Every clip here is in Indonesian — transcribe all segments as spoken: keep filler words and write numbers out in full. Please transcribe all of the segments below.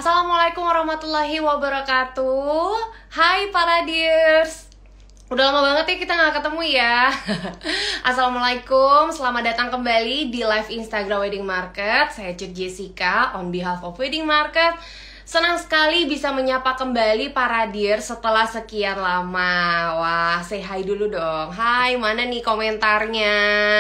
Assalamualaikum warahmatullahi wabarakatuh. Hai para dears. Udah lama banget ya kita nggak ketemu ya. Assalamualaikum, selamat datang kembali di live Instagram Wedding Market. Saya Cut Jessica on behalf of Wedding Market. Senang sekali bisa menyapa kembali para dears setelah sekian lama. Wah, say hi dulu dong. Hai, mana nih komentarnya?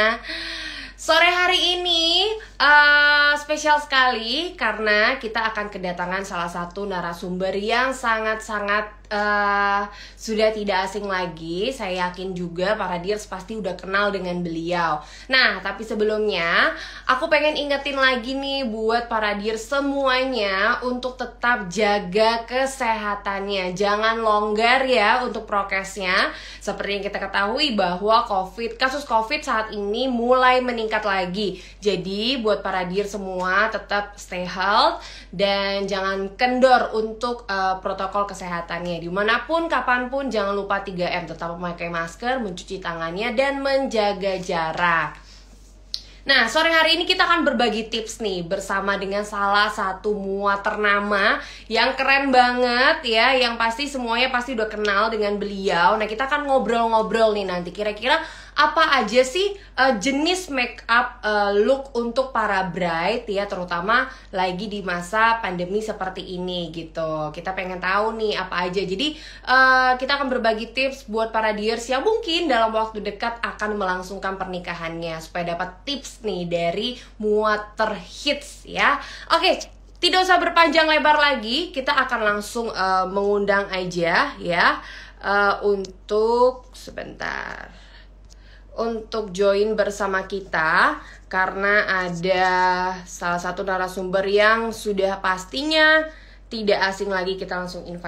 Sore hari ini uh, spesial sekali karena kita akan kedatangan salah satu narasumber yang sangat-sangat uh, sudah tidak asing lagi. Saya yakin juga para dears pasti udah kenal dengan beliau. Nah, tapi sebelumnya aku pengen ingetin lagi nih buat para dears semuanya untuk tetap jaga kesehatannya. Jangan longgar ya untuk prokesnya. Seperti yang kita ketahui bahwa COVID, kasus COVID saat ini mulai meningkat lagi. Jadi buat para dear semua tetap stay health dan jangan kendor untuk uh, protokol kesehatannya. Dimanapun, kapanpun jangan lupa tiga M. Tetap memakai masker, mencuci tangannya, dan menjaga jarak. Nah, sore hari ini kita akan berbagi tips nih bersama dengan salah satu muat ternama yang keren banget ya, yang pasti semuanya pasti udah kenal dengan beliau. Nah, kita akan ngobrol-ngobrol nih nanti kira-kira apa aja sih uh, jenis make up uh, look untuk para bride ya, terutama lagi di masa pandemi seperti ini gitu. Kita pengen tahu nih apa aja. Jadi uh, kita akan berbagi tips buat para dears yang mungkin dalam waktu dekat akan melangsungkan pernikahannya supaya dapat tips nih dari muat terhits ya. Oke, tidak usah berpanjang lebar lagi, kita akan langsung uh, mengundang aja ya uh, untuk sebentar untuk join bersama kita karena ada salah satu narasumber yang sudah pastinya tidak asing lagi. Kita langsung invite.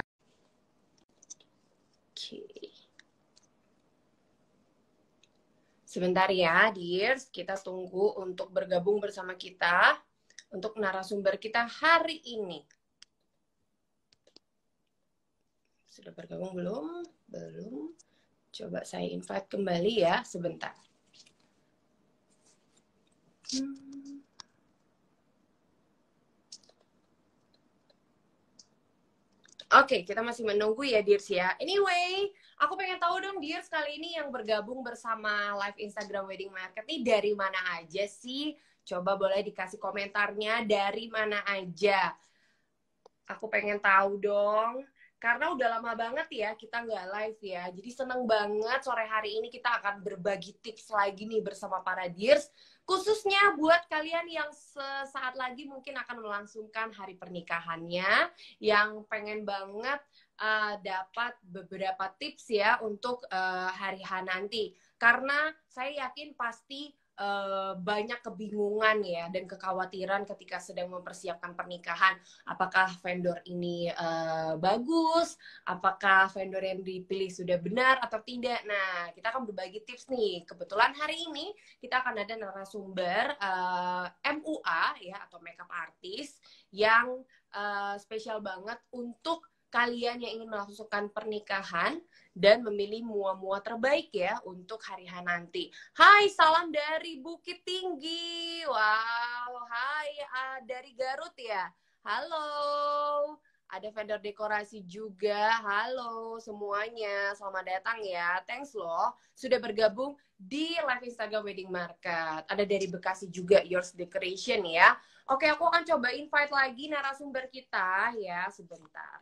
Oke. Sebentar ya, dears, kita tunggu untuk bergabung bersama kita untuk narasumber kita hari ini. Sudah bergabung belum? Belum. Coba saya invite kembali ya, sebentar. Hmm. Oke, kita masih menunggu ya, dears ya. Anyway, aku pengen tahu dong, dears, kali ini yang bergabung bersama live Instagram Wedding Market ini dari mana aja sih? Coba boleh dikasih komentarnya dari mana aja. Aku pengen tahu dong. Karena udah lama banget ya kita nggak live ya. Jadi seneng banget sore hari ini kita akan berbagi tips lagi nih bersama para dears. Khususnya buat kalian yang sesaat lagi mungkin akan melangsungkan hari pernikahannya. Yang pengen banget uh, dapat beberapa tips ya untuk uh, hari H nanti. Karena saya yakin pasti Uh, banyak kebingungan ya dan kekhawatiran ketika sedang mempersiapkan pernikahan. Apakah vendor ini uh, bagus? Apakah vendor yang dipilih sudah benar atau tidak? Nah, kita akan berbagi tips nih. Kebetulan hari ini kita akan ada narasumber uh, M U A ya atau makeup artist yang uh, spesial banget untuk kalian yang ingin melangsungkan pernikahan dan memilih mua-mua terbaik ya untuk hari H nanti. Hai, salam dari Bukit Tinggi. Wow, hai uh, dari Garut ya. Halo. Ada vendor dekorasi juga. Halo semuanya, selamat datang ya. Thanks loh sudah bergabung di live Instagram Wedding Market. Ada dari Bekasi juga, Yours Decoration ya. Oke, aku akan coba invite lagi narasumber kita ya, sebentar.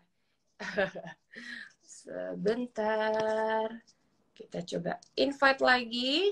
Sebentar, kita coba invite lagi.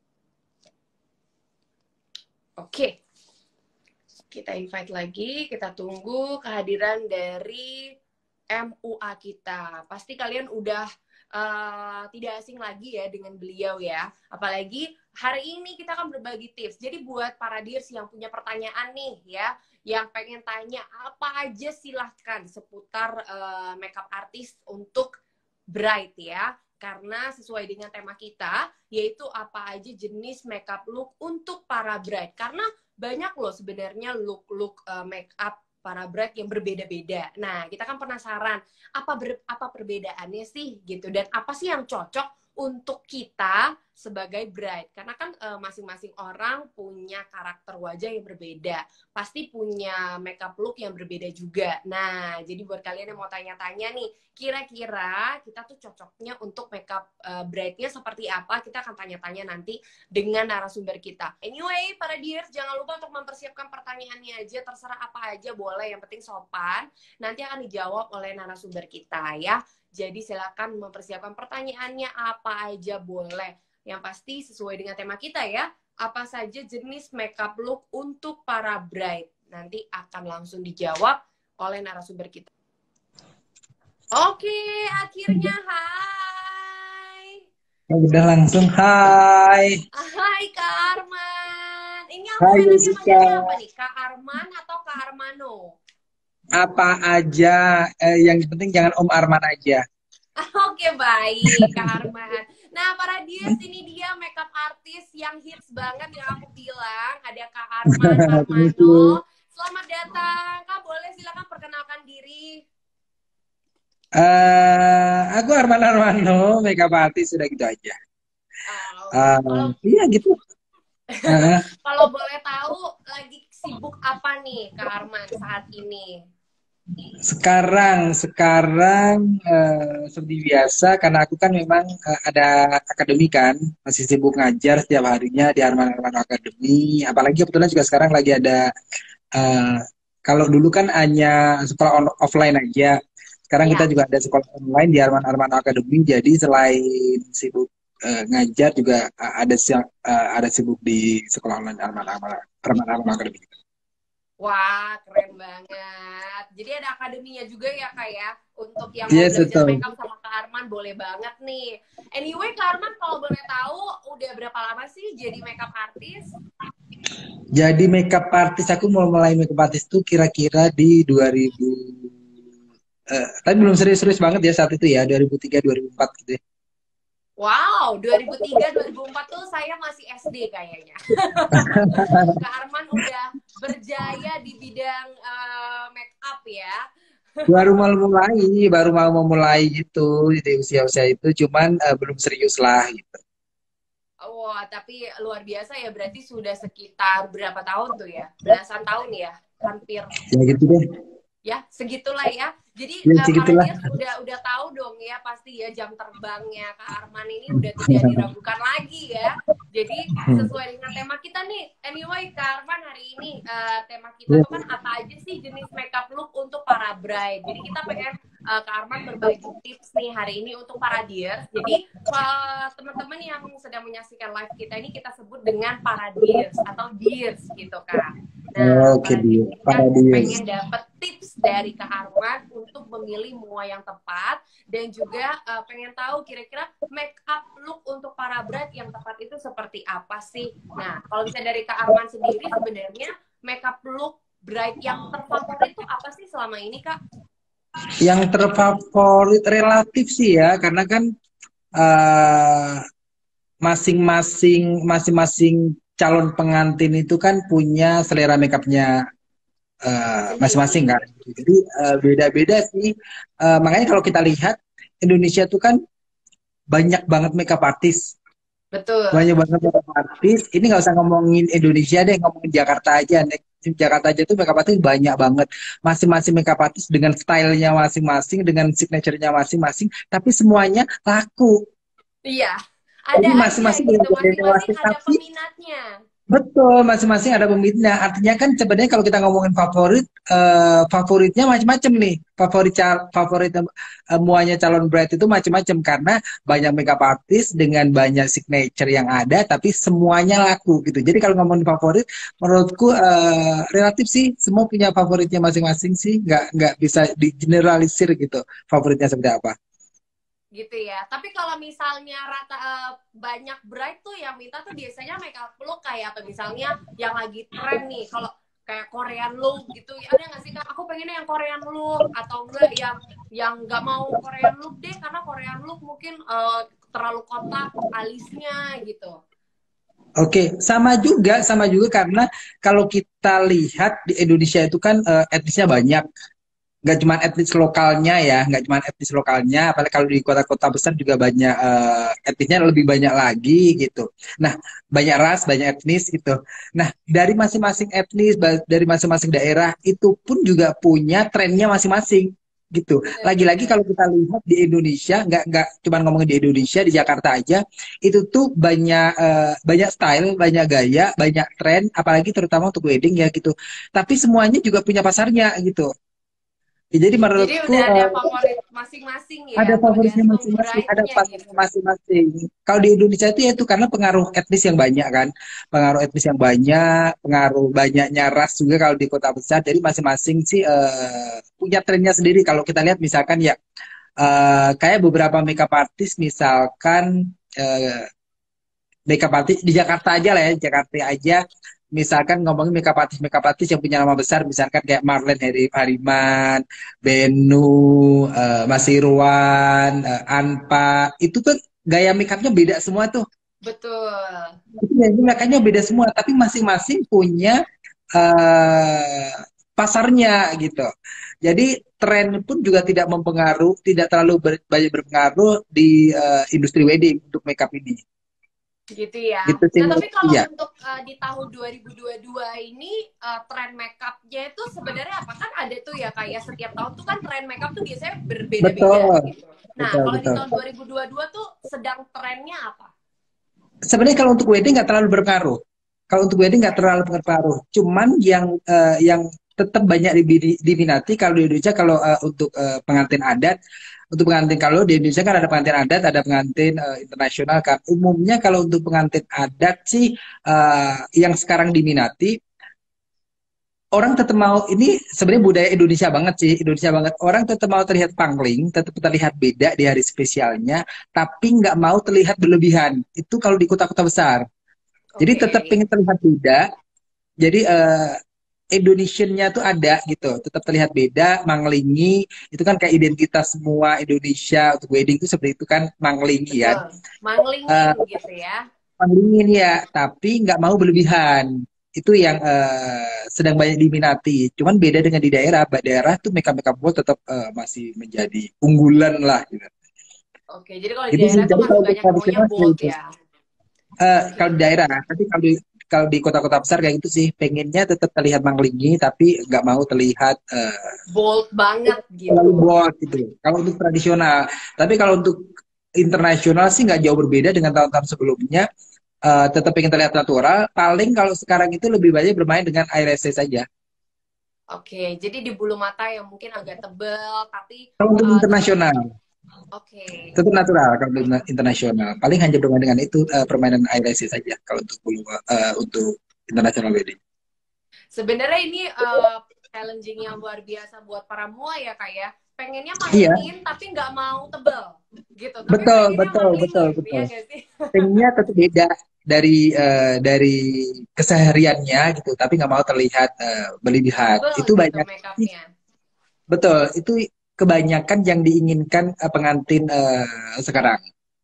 Oke, kita invite lagi. Kita tunggu kehadiran dari M U A kita. Pasti kalian udah uh, tidak asing lagi ya dengan beliau ya. Apalagi hari ini kita akan berbagi tips. Jadi buat para dears yang punya pertanyaan nih ya, yang pengen tanya apa aja silahkan seputar uh, makeup artist untuk bride ya. Karena sesuai dengan tema kita, yaitu apa aja jenis makeup look untuk para bride. Karena banyak loh sebenarnya look-look uh, makeup para bride yang berbeda-beda. Nah, kita kan penasaran apa ber, apa perbedaannya sih gitu, dan apa sih yang cocok untuk kita sebagai bride. Karena kan uh, masing-masing orang punya karakter wajah yang berbeda. Pasti punya makeup look yang berbeda juga. Nah, jadi buat kalian yang mau tanya-tanya nih, kira-kira kita tuh cocoknya untuk makeup uh, bride-nya seperti apa? Kita akan tanya-tanya nanti dengan narasumber kita. Anyway, para dears, jangan lupa untuk mempersiapkan pertanyaannya aja. Terserah apa aja boleh, yang penting sopan. Nanti akan dijawab oleh narasumber kita ya. Jadi silakan mempersiapkan pertanyaannya apa aja boleh. Yang pasti sesuai dengan tema kita ya. Apa saja jenis makeup look untuk para bride? Nanti akan langsung dijawab oleh narasumber kita. Oke, akhirnya hai. Udah langsung hai. Hai Kak Arman. Ini aku Hai namanya Jessica. apa nih? Kak Arman atau Kak Armano? Apa aja, eh, yang penting jangan Om Arman aja. Oke, baik Kak Arman. Nah, para dias, ini dia makeup artis yang hits banget yang aku bilang. Ada Kak Arman Armano. Selamat datang. Kak, boleh silakan perkenalkan diri. Uh, aku Arman Armano, makeup artist, sudah gitu aja. Uh, Uh, kalau, iya gitu. Uh, kalau boleh tahu, lagi sibuk apa nih Kak Arman saat ini? Sekarang, sekarang uh, seperti biasa, karena aku kan memang uh, ada akademi kan, masih sibuk ngajar setiap harinya di Arman Armano Academy. Apalagi kebetulan juga sekarang lagi ada, uh, kalau dulu kan hanya sekolah on, offline aja. Sekarang Ya. kita juga ada sekolah online di Arman Armano Academy. Jadi selain sibuk uh, ngajar juga uh, ada uh, ada sibuk di sekolah online Arman Armano Arman Armano Academy. Wah, keren banget. Jadi ada akademinya juga ya Kak ya. Untuk yang mau Yes, belajar betul. makeup sama Kak Arman boleh banget nih. Anyway, Kak Arman kalau boleh tahu udah berapa lama sih jadi makeup artist? Jadi makeup artist aku mau mulai makeup artist tuh kira-kira di dua ribu. Uh, tapi belum serius-serius banget ya saat itu ya, dua ribu tiga dua ribu empat gitu ya. Wow, dua ribu tiga dua ribu empat tuh saya masih S D kayaknya. Kak Arman udah berjaya di bidang uh, make up ya. Baru mau mulai, baru mau memulai gitu di usia-usia itu, cuman uh, belum serius lah gitu. Wah, tapi luar biasa ya, berarti sudah sekitar berapa tahun tuh ya? Belasan tahun ya? Hampir. Ya gitu deh. Ya, segitulah ya. Jadi Ya, uh, para segitulah. dia udah udah tahu dong ya pasti ya jam terbangnya Kak Arman ini udah tidak diragukan lagi ya. Jadi sesuai dengan tema kita nih. Anyway, Kak Arman hari ini uh, tema kita tuh kan apa aja sih jenis makeup look untuk para bride. Jadi kita pengen uh, Kak Arman berbagi tips nih hari ini untuk para dears. Jadi uh, teman-teman yang sedang menyaksikan live kita ini kita sebut dengan para dears atau dears gitu Kak. Nah, Oke, para dears kita para dears. pengen dapat tips dari Kak Arman untuk memilih mua yang tepat dan juga uh, pengen tahu kira-kira make up look untuk para bride yang tepat itu seperti apa sih. Nah, kalau misalnya dari Kak Arman sendiri sebenarnya make up look bride yang terfavorit itu apa sih selama ini Kak? Yang terfavorit relatif sih ya, karena kan uh, masing-masing masing-masing calon pengantin itu kan punya selera makeupnya uh, masing-masing kan. Jadi uh, beda-beda sih. Uh, makanya kalau kita lihat Indonesia tuh kan banyak banget makeup artis. Betul. Banyak banget makeup artis. Ini nggak usah ngomongin Indonesia deh, ngomongin Jakarta aja. Di Jakarta aja tuh makeup artis banyak banget. Masing-masing makeup artis dengan stylenya masing-masing, dengan signaturenya masing-masing. Tapi semuanya laku. Iya. Ada Jadi masing-masing aja gitu, masing-masing ada peminatnya. Betul, masing-masing ada peminatnya. Artinya kan sebenarnya kalau kita ngomongin favorit, uh, favoritnya macam-macam nih. Favorit favorit uh, muanya calon bride itu macam-macam karena banyak makeup artist dengan banyak signature yang ada, tapi semuanya laku gitu. Jadi kalau ngomongin favorit, menurutku uh, relatif sih semua punya favoritnya masing-masing sih. Nggak nggak bisa digeneralisir gitu favoritnya seperti apa. Gitu ya. Tapi kalau misalnya rata uh, banyak bride tuh yang minta tuh biasanya makeup look kayak apa misalnya yang lagi tren nih kalau kayak Korean look gitu ya, ada nggak sih Kak? Aku pengennya yang Korean look atau enggak yang yang nggak mau Korean look deh karena Korean look mungkin uh, terlalu kotak alisnya gitu. Oke, sama juga, sama juga karena kalau kita lihat di Indonesia itu kan uh, etnisnya banyak. nggak cuma etnis lokalnya ya, nggak cuma etnis lokalnya, apalagi kalau di kota-kota besar juga banyak eh, etnisnya lebih banyak lagi gitu. Nah, banyak ras, banyak etnis gitu. Nah, dari masing-masing etnis, ba- dari masing-masing daerah itu pun juga punya trennya masing-masing gitu. Lagi-lagi Bener-bener. kalau kita lihat di Indonesia, nggak nggak cuma ngomongin di Indonesia, di Jakarta aja, itu tuh banyak eh, banyak style, banyak gaya, banyak tren, apalagi terutama untuk wedding ya gitu. Tapi semuanya juga punya pasarnya gitu. Ya, jadi Jadi menurutku udah ada eh, favorit masing-masing ya, ada favoritnya tergantung masing-masing, ada bride-nya pasarnya gitu. masing-masing. Kalau di Indonesia itu ya itu karena pengaruh etnis yang banyak kan, pengaruh etnis yang banyak, pengaruh banyaknya ras juga kalau di kota besar. Jadi masing-masing sih eh, punya trennya sendiri. Kalau kita lihat misalkan ya eh, kayak beberapa makeup artist misalkan eh, makeup artist di Jakarta aja lah ya, Jakarta aja. Misalkan ngomongin makeup artist makeup artist yang punya nama besar, misalkan kayak Marlen Heri Hariman, Benu, eh, Mas Irwan, eh, Anpa, itu kan gaya makeupnya beda semua tuh. Betul. Itu gaya makeupnya beda semua, tapi masing-masing punya eh, pasarnya gitu. Jadi tren pun juga tidak mempengaruhi, tidak terlalu ber- banyak berpengaruh di eh, industri wedding untuk makeup ini. Gitu ya. Gitu sih Nah, tapi menurutku kalau ya. untuk uh, di tahun dua ribu dua puluh dua ini uh, tren makeupnya itu sebenarnya apa? Kan ada tuh ya kayak setiap tahun tuh kan tren makeup tuh biasanya berbeda-beda Betul, gitu. Nah, betul, kalau di betul. tahun dua ribu dua puluh dua tuh sedang trennya apa? Sebenarnya kalau untuk wedding nggak terlalu berpengaruh. Kalau untuk wedding nggak terlalu berpengaruh. Cuman yang eh, yang tetap banyak di- diminati kalau di Indonesia kalau eh, untuk eh, pengantin adat, untuk pengantin kalau di Indonesia kan ada pengantin adat, ada pengantin eh, internasional kan. Umumnya kalau untuk pengantin adat sih eh, yang sekarang diminati orang tetap mau ini sebenarnya budaya Indonesia banget sih Indonesia banget orang tetap mau terlihat pangling tetap terlihat beda di hari spesialnya tapi nggak mau terlihat berlebihan itu kalau di kota-kota besar jadi Oke. tetap pengen terlihat beda jadi eh, Indonesiannya tuh ada gitu tetap terlihat beda manglingi itu kan kayak identitas semua Indonesia untuk wedding itu seperti itu kan manglingi kan Betul. Manglingin Eh, gitu ya. Manglingin ya, tapi nggak mau berlebihan. Itu yang eh, sedang banyak diminati. Cuman beda dengan di daerah. Di daerah tuh makeup makeup bold tetap eh, masih menjadi unggulan lah. Gitu. Oke, jadi kalau di Itu sih. daerah tuh Jadi masih kalau untuk banyak maunya tradisional seperti bold itu. ya. Eh, kalau di Oke. daerah, tapi kalau di kalau di kota-kota besar kayak gitu sih, pengennya tetap terlihat manglingi, tapi nggak mau terlihat eh, Bold banget terlalu gitu. bold gitu. Kalau untuk tradisional, tapi kalau untuk internasional sih nggak jauh berbeda dengan tahun-tahun sebelumnya. Eh, tetap ingin terlihat natural. Paling kalau sekarang itu lebih banyak bermain dengan eyelashes saja. Oke, jadi di bulu mata yang mungkin agak tebel tapi Kalau untuk uh, tetap internasional, oke. tetap natural kalau untuk internasional. Paling hanya bermain dengan itu eh, permainan eyelashes saja kalau untuk bulu eh, untuk international wedding. Sebenarnya ini uh, challenging yang luar biasa buat para mua ya kak ya. Pengennya Iya, manglingin tapi nggak mau tebel gitu. Tapi betul, pengennya betul, betul, manglingin, betul. ya nggak sih? Tingginya tetap beda dari eh, dari kesehariannya gitu, tapi nggak mau terlihat eh, berlebihan. Tebel Itu gitu banyak, makeupnya. betul. Itu kebanyakan yang diinginkan eh, pengantin eh, sekarang.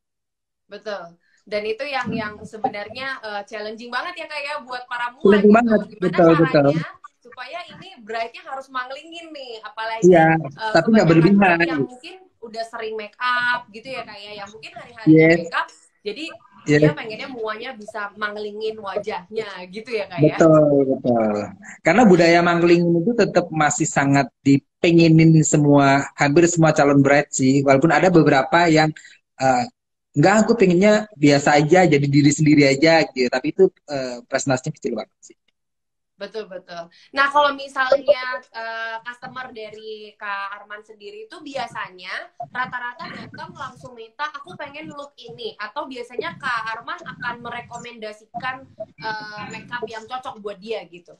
Betul. Dan itu yang yang sebenarnya uh, challenging banget ya kak ya buat para mua Sulit gitu. banget, Gimana betul, betul. caranya supaya ini bride-nya harus manglingin nih, Iya, apalagi uh, tapi nggak kebanyakan berlebihan. bride yang mungkin udah sering make up gitu ya kak ya, yang mungkin hari-harinya Yes, make up, jadi dia yes, pengennya muanya bisa manglingin wajahnya gitu ya kak ya. betul, betul. Karena budaya mangling itu tetap masih sangat dipengenin semua, hampir semua calon bride sih. Walaupun ada beberapa yang eh, enggak, aku pengennya biasa aja, jadi diri sendiri aja gitu. Tapi itu eh, presentasinya kecil banget sih. Betul betul. Nah kalau misalnya uh, customer dari Kak Arman sendiri itu biasanya rata-rata datang langsung minta aku pengen look ini atau biasanya Kak Arman akan merekomendasikan uh, makeup yang cocok buat dia gitu.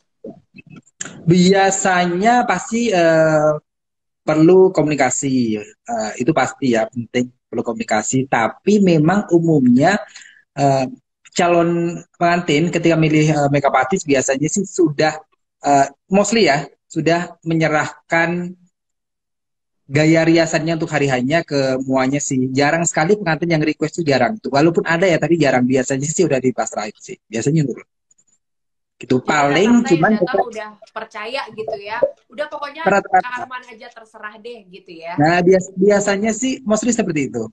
Biasanya pasti eh, perlu komunikasi, eh, itu pasti ya penting perlu komunikasi. Tapi memang umumnya eh, calon pengantin ketika milih eh, makeup artist biasanya sih sudah eh, mostly ya sudah menyerahkan gaya riasannya untuk hari hanya ke muanya sih. Jarang sekali pengantin yang request itu jarang tuh. Walaupun ada ya tapi jarang biasanya sih udah dipasrahin sih. Biasanya dulu Gitu Jadi paling rata-rata yang cuman datang tetap udah percaya gitu ya. Udah pokoknya rata-rata. Karman aja terserah deh gitu ya. Nah, bias biasanya sih mostly seperti itu.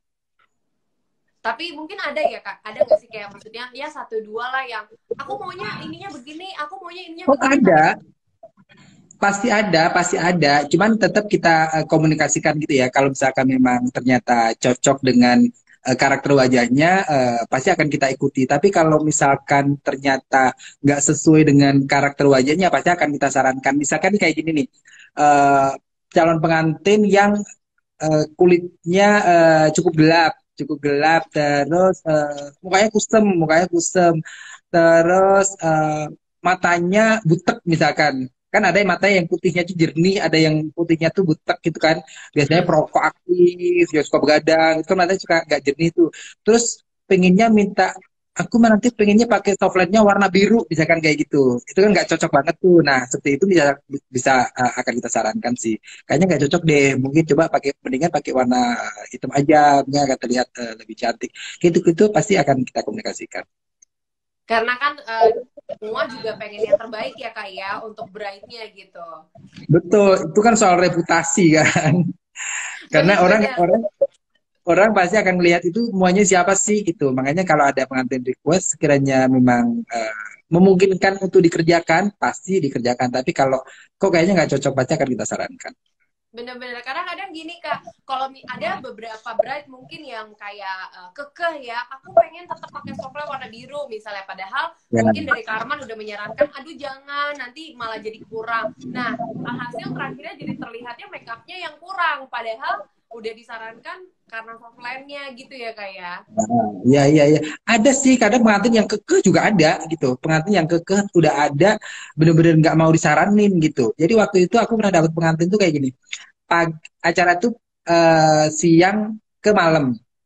Tapi mungkin ada ya Kak, ada nggak sih kayak maksudnya ya satu dua lah yang aku maunya ininya begini, aku maunya ininya Oh, begini, tapi ada, pasti ada, pasti ada. Cuman tetap kita eh, komunikasikan gitu ya. Kalau misalkan memang ternyata cocok dengan eh, karakter wajahnya, eh, pasti akan kita ikuti. Tapi kalau misalkan ternyata nggak sesuai dengan karakter wajahnya, pasti akan kita sarankan. Misalkan kayak gini nih, eh, calon pengantin yang eh, kulitnya eh, cukup gelap, cukup gelap, terus eh, mukanya kusem, mukanya kusem, terus eh, matanya butek misalkan. Kan ada yang mata yang putihnya tuh jernih, ada yang putihnya tuh butek gitu kan. Biasanya hmm, perokok aktif, dia suka begadang, itu kan matanya suka nggak jernih tuh. Terus pengennya minta, aku mah nanti pengennya pakai softline-nya warna biru, misalkan kayak gitu. Itu kan nggak cocok banget tuh. Nah, seperti itu bisa bisa uh, akan kita sarankan sih. Kayaknya nggak cocok deh. Mungkin coba pakai mendingan pakai warna hitam aja, nggak akan terlihat uh, lebih cantik. Gitu-gitu pasti akan kita komunikasikan. karena kan eh, semua juga pengen yang terbaik ya Kak ya untuk bride-nya gitu. Betul, itu kan soal reputasi kan. Karena orang Bener-bener. orang orang pasti akan melihat itu semuanya siapa sih gitu. Makanya kalau ada pengantin request sekiranya memang eh, memungkinkan untuk dikerjakan, pasti dikerjakan. Tapi kalau kok kayaknya nggak cocok, pasti akan kita sarankan. Bener-bener, karena kadang gini Kak, kalau ada beberapa bride mungkin yang kayak uh, kekeh ya, aku pengen tetap pakai softline warna biru misalnya, padahal Ya, mungkin dari Karman udah menyarankan, aduh jangan, nanti malah jadi kurang. Nah, hasil terakhirnya jadi terlihatnya make up-nya yang kurang, padahal udah disarankan karena softline-nya gitu ya Kak ya. iya, iya, iya. Ada sih kadang pengantin yang kekeh juga ada gitu. Pengantin yang kekeh udah ada bener-bener nggak mau disaranin gitu. Jadi waktu itu aku pernah dapat pengantin tuh kayak gini. Pag acara tuh eh, siang ke malam.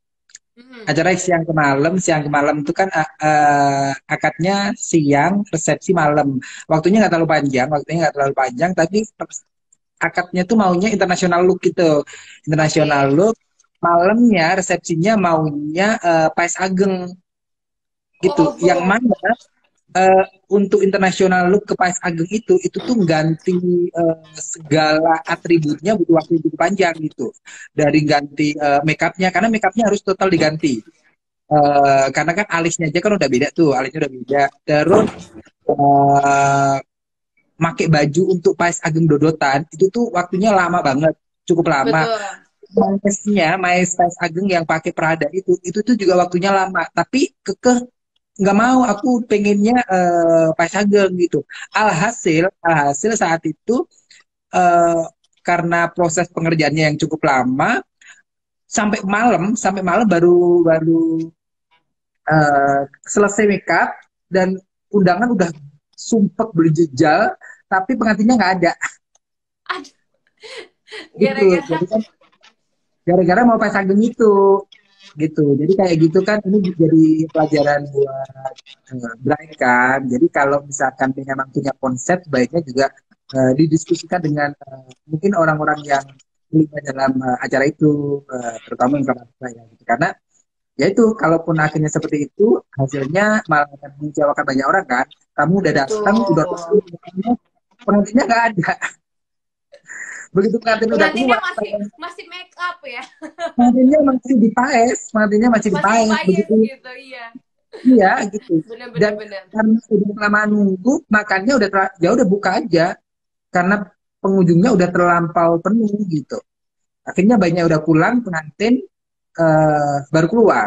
Hmm. Acara siang ke malam, siang ke malam itu kan eh, eh, akadnya siang, resepsi malam. Waktunya nggak terlalu panjang, waktunya nggak terlalu panjang, tapi akadnya tuh maunya international look gitu. International Oke. look, malamnya resepsinya maunya eh, Pais Ageng gitu. Yang Oh, mana eh, untuk internasional look ke Pais Ageng itu itu tuh ganti eh, segala atributnya butuh waktu yang cukup panjang gitu. Dari ganti eh, make upnya karena make upnya harus total diganti. Eh, karena kan alisnya aja kan udah beda tuh, alisnya udah beda. Terus eh make baju untuk Pais Ageng Dodotan itu tuh waktunya lama banget, cukup lama. betul. Maesnya, Maes Pais Ageng yang pakai Prada itu, itu tuh juga waktunya lama. Tapi kekeh nggak mau, aku pengennya eh, Pais Ageng gitu. Alhasil, alhasil saat itu eh, karena proses pengerjaannya yang cukup lama, sampai malam, sampai malam baru baru eh, selesai makeup dan undangan udah sumpek berjejal, tapi pengantinnya nggak ada Aduh, gitu. gara-gara. Jadi kan gara-gara mau Pais Ageng itu gitu. Jadi kayak gitu kan ini jadi pelajaran buat eh, Bright kan. Jadi kalau misalkan dia memang punya konsep, baiknya juga eh, didiskusikan dengan eh, mungkin orang-orang yang terlibat dalam eh, acara itu, eh, terutama yang sama saya gitu. Karena ya itu, kalaupun akhirnya seperti itu, hasilnya malah akan mengecewakan banyak orang kan. Kamu udah datang, udah Betul. tahu, pengantinnya nggak ada. Begitu pengantin udah Pengantinnya keluar, masih masih make up ya, pengantinnya masih di paes, pengantinnya masih di masih paes. dipayes Begitu gitu, iya. iya gitu. Bener Dan bener bener. karena udah kelamaan nunggu, makannya udah ter- ya udah buka aja karena pengunjungnya udah terlampau penuh gitu. Akhirnya banyak udah pulang, pengantin eh, baru keluar.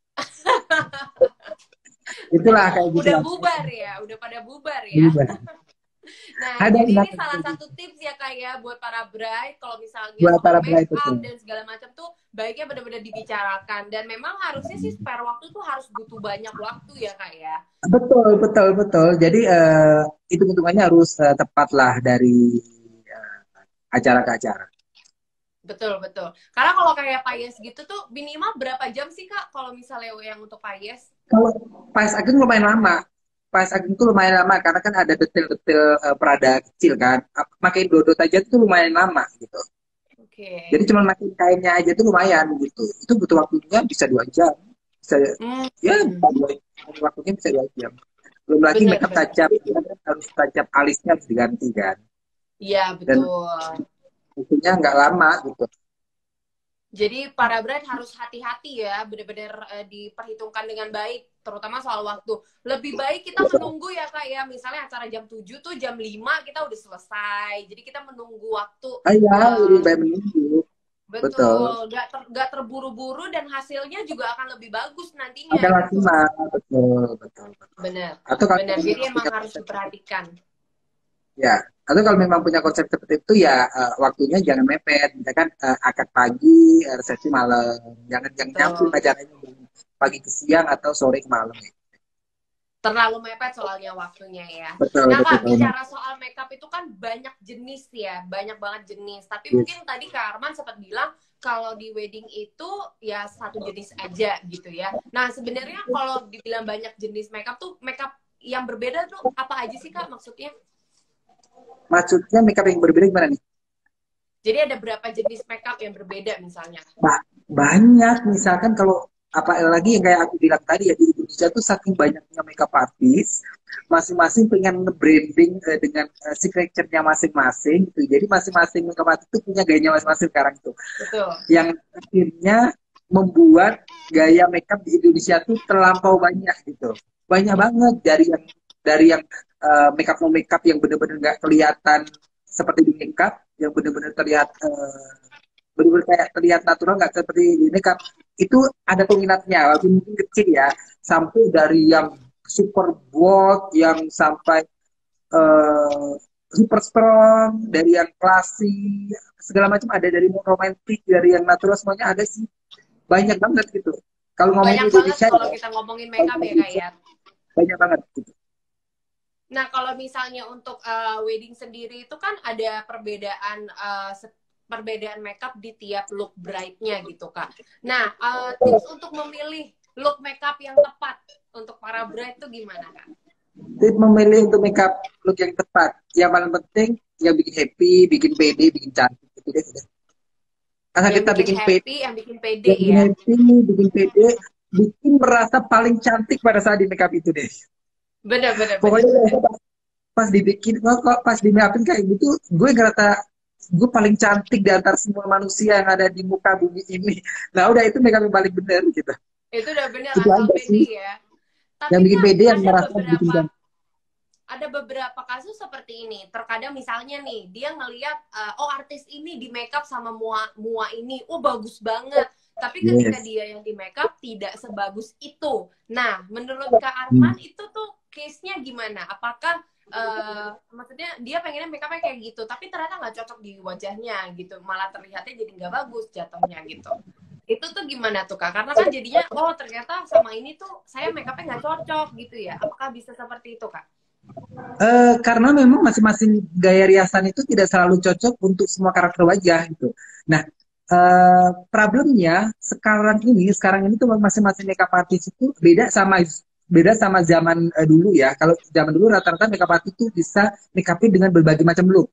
Udah Itulah kayak gitu udah lah. bubar ya, udah pada bubar ya. Berubah. Nah, Ada jadi benar ini salah satu tips ya Kak ya buat para bride kalau misalnya buat soal para make bride itu. up dan segala macam tuh baiknya benar-benar dibicarakan, dan memang harusnya sih spare waktu tuh harus butuh banyak waktu ya Kak ya. Betul, betul, betul. Jadi eh, hitung-hitungannya harus eh, tepat lah dari eh, acara ke acara. Betul betul. Karena kalau kayak payes gitu tuh minimal berapa jam sih Kak kalau misalnya yang untuk payes? Kalau Pais Ageng lumayan lama. Pais Ageng itu lumayan lama karena kan ada detail-detail eh, perada kecil kan. Makin dodot aja tuh lumayan lama gitu. Jadi Oke. cuma makin kainnya aja tuh lumayan gitu. Itu butuh waktunya bisa dua jam. Bisa Hmm. ya dua, waktunya bisa dua jam. Belum lagi Bener, makeup bener. touch up, harus touch up alisnya harus diganti kan. Iya, Dan betul. tentunya nggak lama gitu. Jadi para brand harus hati-hati ya, benar-benar uh, diperhitungkan dengan baik, terutama soal waktu. Lebih baik kita menunggu ya Kak ya, misalnya acara jam tujuh tuh jam lima kita udah selesai. Jadi kita menunggu waktu. Ah ya, lebih Uh, baik menunggu. Betul. betul, gak, ter, gak terburu-buru dan hasilnya juga akan lebih bagus nantinya Ada gitu. maksimal, betul, betul, betul. Benar, Atau kalau benar. Jadi memang emang punya harus konsep, diperhatikan. ya, atau kalau memang punya konsep seperti itu ya uh, waktunya jangan mepet, misalkan uh, akad pagi, uh, resepsi malam, jangan yang nyambung Betul. acaranya pagi ke siang atau sore ke malam. Ya. Terlalu mepet soalnya waktunya ya. Betul, Nah betul, Kak, betul. bicara soal makeup itu kan banyak jenis ya, banyak banget jenis. Tapi Yes. mungkin tadi Kak Arman sempat bilang kalau di wedding itu ya satu jenis aja gitu ya. Nah sebenarnya kalau dibilang banyak jenis makeup tuh makeup yang berbeda tuh apa aja sih Kak maksudnya? Maksudnya makeup yang berbeda gimana nih? Jadi ada berapa jenis makeup yang berbeda misalnya? Ba- banyak, misalkan kalau apa lagi yang kayak aku bilang tadi ya di Indonesia tuh saking banyaknya makeup artist, masing-masing pengen nge-branding eh, dengan eh, signature-nya masing-masing gitu. Jadi masing-masing makeup artist itu punya gayanya masing-masing sekarang tuh. Betul. Yang akhirnya membuat gaya makeup di Indonesia tuh terlampau banyak gitu. Banyak banget dari yang dari yang uh, makeup no makeup yang benar-benar nggak kelihatan seperti di makeup, yang benar-benar terlihat uh, benar-benar kayak terlihat natural nggak seperti di makeup. Itu ada peminatnya, walaupun mungkin kecil ya. Sampai dari yang super bold, yang sampai uh, super strong, dari yang klasik, segala macam ada, dari yang romantis, dari yang natural, semuanya ada sih. Banyak banget gitu. Kalau ngomongin Banyak banget Indonesia kalau ya, kita ngomongin kalau makeup ya Kak Indonesia ya. banyak banget gitu. Nah, kalau misalnya untuk uh, wedding sendiri itu kan ada perbedaan uh, perbedaan makeup di tiap look bride-nya gitu, Kak. Nah, uh, tips untuk memilih look makeup yang tepat untuk para bride itu gimana, Kak? Tip memilih untuk makeup look yang tepat. Yang paling penting yang bikin happy, bikin pede, bikin cantik gitu deh. Karena Yang kita bikin bikin pede, happy, yang bikin pede yang bikin ya. happy, bikin pede, bikin merasa paling cantik pada saat di makeup itu deh. Bener, bener, bener. Pokoknya pas, pas dibikin, kok pas di makeupin kayak gitu, gue ngerasa gue paling cantik di antara semua manusia yang ada di muka bumi ini. Nah udah itu makeup yang paling bener gitu. Itu udah bener Itu asal aja pede sih. ya. Yang Tapi bikin Kak, pede yang ada merasa bikin beberapa cantik. ada beberapa kasus seperti ini. Terkadang misalnya nih, dia ngelihat uh, oh artis ini di makeup sama mua mua ini, oh bagus banget. Tapi ketika Yes. dia yang di makeup tidak sebagus itu. Nah, menurut Kak Hmm. Arman itu tuh case-nya gimana? Apakah uh, maksudnya dia pengennya makeupnya kayak gitu, tapi ternyata nggak cocok di wajahnya gitu, malah terlihatnya jadi nggak bagus jatuhnya gitu. Itu tuh gimana tuh Kak? Karena kan jadinya oh ternyata sama ini tuh saya makeupnya nggak cocok gitu ya. Apakah bisa seperti itu Kak? Eh, karena memang masing-masing gaya riasan itu tidak selalu cocok untuk semua karakter wajah gitu. Nah, eh, problemnya sekarang ini, sekarang ini tuh masing-masing makeup artist itu beda sama beda sama zaman eh, dulu ya. Kalau zaman dulu rata-rata makeup artist itu bisa make upin dengan berbagai macam look.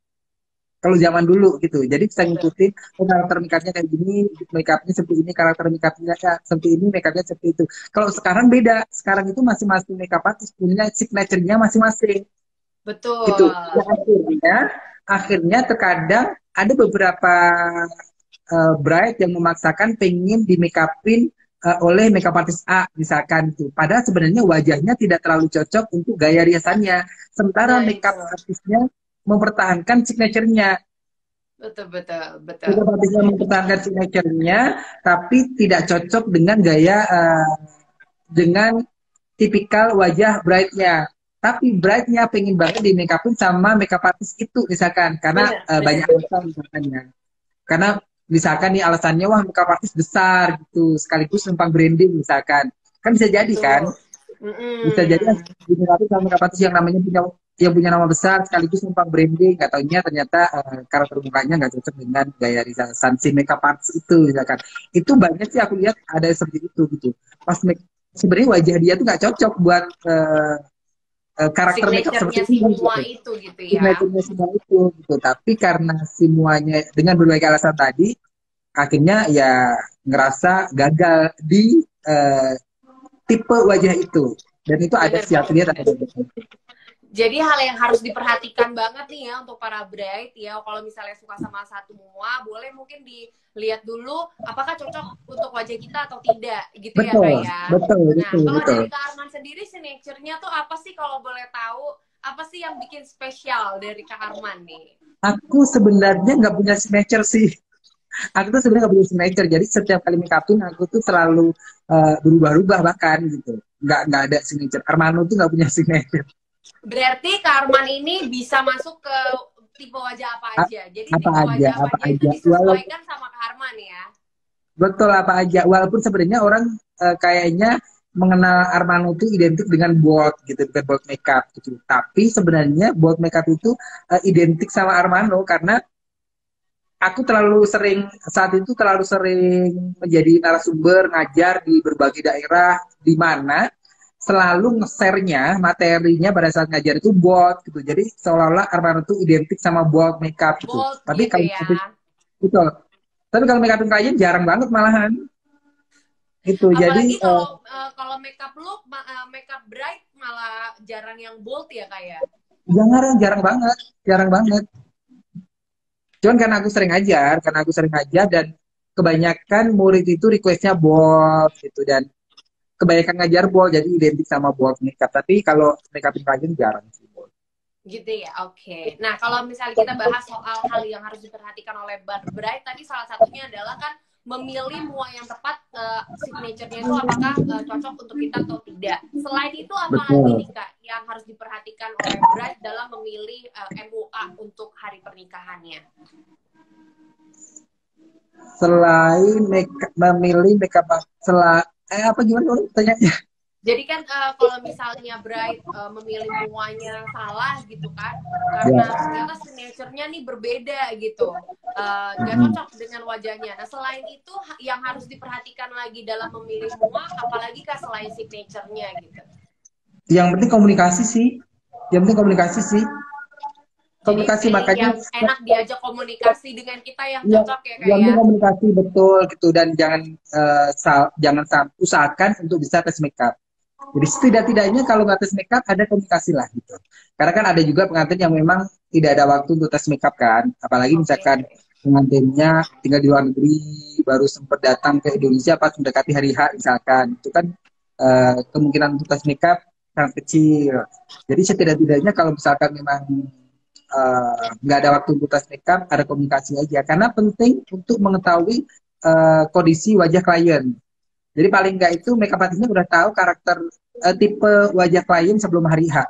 Kalau zaman dulu gitu, jadi bisa ngikutin oh, karakter makeupnya kayak gini, makeupnya seperti ini, karakter makeupnya ya, seperti ini, makeupnya seperti itu. Kalau sekarang beda, sekarang itu masing-masing makeup artist punya signature-nya masing-masing gitu. Betul. Nah, akhirnya akhirnya terkadang ada beberapa uh, bride yang memaksakan pengen di make upin uh, oleh makeup artist A misalkan itu. Padahal sebenarnya wajahnya tidak terlalu cocok untuk gaya riasannya. Sementara Nah, itu. makeup artistnya mempertahankan signature-nya. Betul, betul, betul. Makeup artistnya mempertahankan signature-nya, tapi tidak cocok dengan gaya uh, dengan tipikal wajah bride-nya. Tapi bride-nya pengen banget di make upin sama makeup artist itu misalkan karena Benar, uh, benar. banyak alasan misalkan ya. Karena misalkan nih alasannya wah makeup artist besar gitu sekaligus numpang branding misalkan. Kan bisa jadi kan? Betul. Bisa jadi Mm-mm. di make upin sama makeup artist yang namanya punya yang punya nama besar sekaligus numpang branding, nggak taunya ternyata uh, karakter mukanya nggak cocok dengan gaya riasan si makeup artist itu misalkan. Itu banyak sih aku lihat ada seperti itu gitu. Pas make sebenarnya wajah dia tuh nggak cocok buat uh, uh, karakter makeup seperti Signature-nya ini semua gitu. itu gitu ya. Signature semua itu gitu. Tapi karena semuanya dengan berbagai alasan tadi, akhirnya ya ngerasa gagal di uh, tipe wajah itu. Dan itu ada Bener sih, aku banget. lihat ada. Jadi hal yang harus diperhatikan banget nih ya untuk para bride ya. Kalau misalnya suka sama satu mua, boleh mungkin dilihat dulu apakah cocok untuk wajah kita atau tidak, gitu ya Betul, Kak ya. betul, Nah, betul, kalau betul. dari Kak Arman sendiri signature-nya tuh apa sih kalau boleh tahu? Apa sih yang bikin spesial dari Kak Arman nih? Aku sebenarnya nggak punya signature sih. Aku tuh sebenarnya nggak punya signature. Jadi setiap kali make upin aku tuh selalu uh, berubah-ubah bahkan gitu. Nggak nggak ada signature. Armano tuh nggak punya signature. Berarti Kak Arman ini bisa masuk ke tipe wajah apa A- aja. Jadi apa tipe aja, wajah apa apa aja itu aja. Walaupun disesuaikan sama Kak Arman ya. betul apa aja. Walaupun sebenarnya orang uh, kayaknya mengenal Armano tuh identik dengan bold gitu, dengan bold makeup gitu. Tapi sebenarnya bold makeup itu uh, identik sama Armano karena aku terlalu sering saat itu terlalu sering menjadi narasumber ngajar di berbagai daerah di mana selalu nge-share-nya materinya pada saat ngajar itu bold gitu. Jadi seolah-olah Armando itu identik sama bold makeup gitu. Bold Tapi gitu kalau ya. betul. Tapi kalau makeup klien jarang banget malahan gitu. Jadi Apalagi uh, kalau uh, kalau makeup look, uh, makeup bright malah jarang yang bold ya kayak. jarang jarang banget, jarang banget. Cuman karena aku sering ngajar, karena aku sering ngajar dan kebanyakan murid itu requestnya bold gitu dan kebanyakan ngajar bold jadi identik sama bold makeup. Tapi kalau makeupin klien jarang sih bold. Gitu ya, oke. Okay. Nah, kalau misalnya kita bahas soal hal yang harus diperhatikan oleh bride, tadi salah satunya adalah kan memilih mua yang tepat, uh, signature-nya itu apakah uh, cocok untuk kita atau tidak. Selain itu, apa lagi Betul. nih Kak yang harus diperhatikan oleh bride dalam memilih uh, M U A untuk hari pernikahannya? Selain make, memilih makeup selain eh apa gimana tanya? Jadi kan uh, kalau misalnya bride uh, memilih muanya salah gitu kan, Ya. karena ternyata signature-nya nih berbeda gitu, uh, nggak Hmm. cocok dengan wajahnya. Nah selain itu yang harus diperhatikan lagi dalam memilih mua, apalagi kak selain signature-nya gitu. Yang penting komunikasi sih. Yang penting komunikasi sih. Jadi Komunikasi pilih makanya yang enak diajak komunikasi dengan kita yang ya, cocok ya kak yang ya. penting komunikasi betul gitu dan jangan uh, sal, jangan sam- usahakan untuk bisa tes makeup. Jadi setidak-tidaknya kalau nggak tes makeup ada komunikasi lah gitu. Karena kan ada juga pengantin yang memang tidak ada waktu untuk tes makeup kan. Apalagi Oke. misalkan pengantinnya tinggal di luar negeri, baru sempat datang ke Indonesia pas mendekati hari H misalkan. Itu kan uh, kemungkinan untuk tes makeup sangat kecil. Jadi setidak-tidaknya kalau misalkan memang uh, nggak ada waktu untuk tes makeup, ada komunikasi aja. Karena penting untuk mengetahui uh, kondisi wajah klien. Jadi paling nggak itu makeup artisnya udah tahu karakter uh, tipe wajah klien sebelum hari H.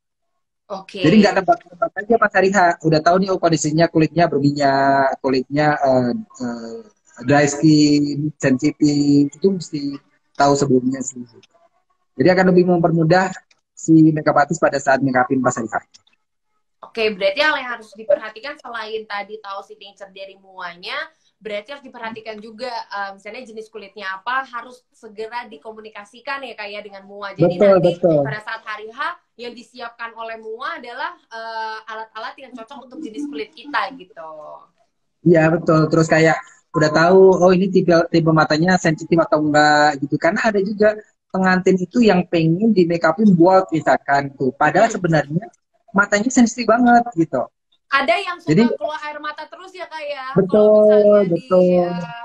Oke. Jadi nggak nebak-nebak aja pas hari H. Udah tahu nih oh kondisinya kulitnya berminyak, kulitnya uh, uh, dry skin, sensitif. Itu mesti tahu sebelumnya sih. Jadi akan lebih mempermudah si makeup artist pada saat makeupin pas hari H. Oke, berarti hal yang harus diperhatikan selain tadi tahu signature dari muanya, berarti harus diperhatikan juga uh, misalnya jenis kulitnya apa harus segera dikomunikasikan ya kayak dengan mua. Jadi Betul, nanti betul. pada saat hari H yang disiapkan oleh mua adalah uh, alat-alat yang cocok untuk jenis kulit kita gitu. Iya betul. Terus kayak udah tahu oh ini tipe tipe matanya sensitif atau enggak gitu. Karena ada juga pengantin itu yang pengen di make upin bold misalkan tuh. Padahal Hmm. sebenarnya matanya sensitif banget gitu. Ada yang suka Jadi keluar air mata terus ya kak ya. betul, Kalau misalnya betul. di uh,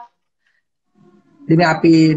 Di make upin.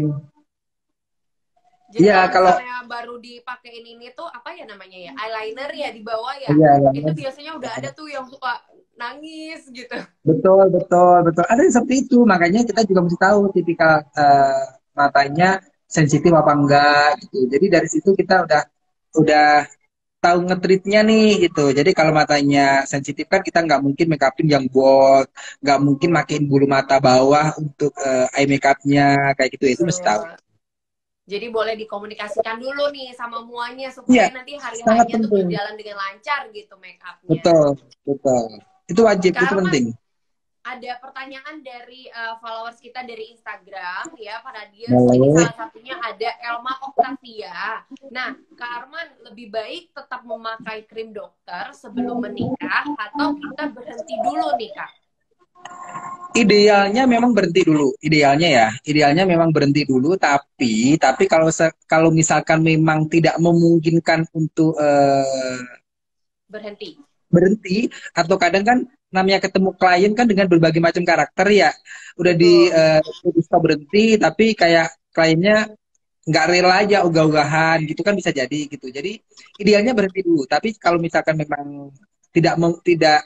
jadi Iya kalau kalau misalnya baru dipakein ini tuh apa ya namanya ya eyeliner ya di bawah ya, iya, itu iya. biasanya udah ada tuh yang suka nangis gitu. Betul, betul, betul. Ada yang seperti itu. Makanya kita juga mesti tahu tipikal uh, matanya sensitif apa enggak gitu. Jadi dari situ kita udah udah tahu ngetritnya nih gitu. Jadi kalau matanya sensitif kan kita nggak mungkin make upin yang bold, nggak mungkin makin bulu mata bawah untuk uh, eye makeupnya kayak gitu. Itu mesti tahu. Jadi boleh dikomunikasikan dulu nih sama muanya Iya, supaya nanti hari sangat hanya tuh penting. berjalan dengan lancar gitu make upnya. Betul, betul. Itu wajib, Kak itu Arman, penting. ada pertanyaan dari uh, followers kita dari Instagram ya para Diers. Ini Boleh. salah satunya ada Elma Octavia. Nah, Kak Arman lebih baik tetap memakai krim dokter sebelum menikah atau kita berhenti dulu nih Kak? Idealnya memang berhenti dulu, idealnya ya, idealnya memang berhenti dulu. Tapi, tapi kalau se- kalau misalkan memang tidak memungkinkan untuk eh, Berhenti. berhenti, atau kadang kan namanya ketemu klien kan dengan berbagai macam karakter ya, udah di Betul. eh, bisa berhenti, tapi kayak kliennya nggak rela aja ogah-ogahan gitu kan bisa jadi gitu. Jadi idealnya berhenti dulu. Tapi kalau misalkan memang tidak meng- tidak